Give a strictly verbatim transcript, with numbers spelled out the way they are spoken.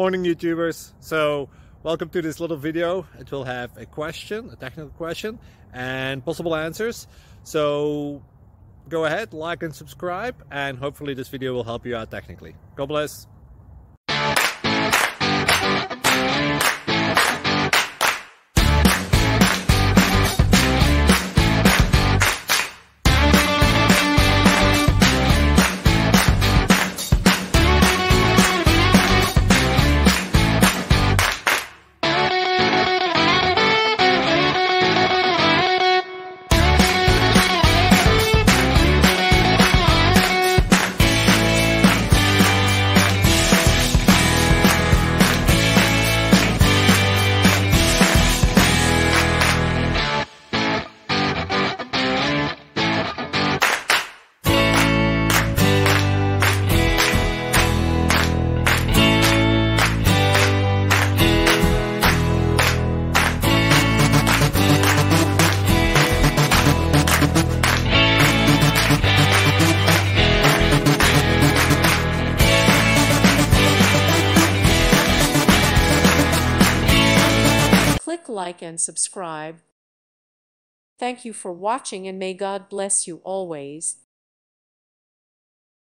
Morning YouTubers. So welcome to this little video. It will have a question, a technical question, and possible answers. So go ahead, like and subscribe, and hopefully this video will help you out technically. God bless. Click like and subscribe. Thank you for watching, and may God bless you always.